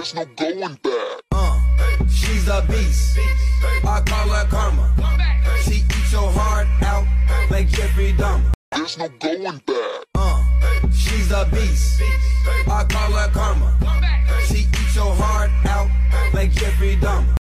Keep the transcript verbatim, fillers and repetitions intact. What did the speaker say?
There's no going back. Uh, she's a beast. I call her karma. She eats your heart out like Jeffrey Dahmer. There's no going back. Uh, she's a beast. I call her karma. She eats your heart out like Jeffrey Dahmer.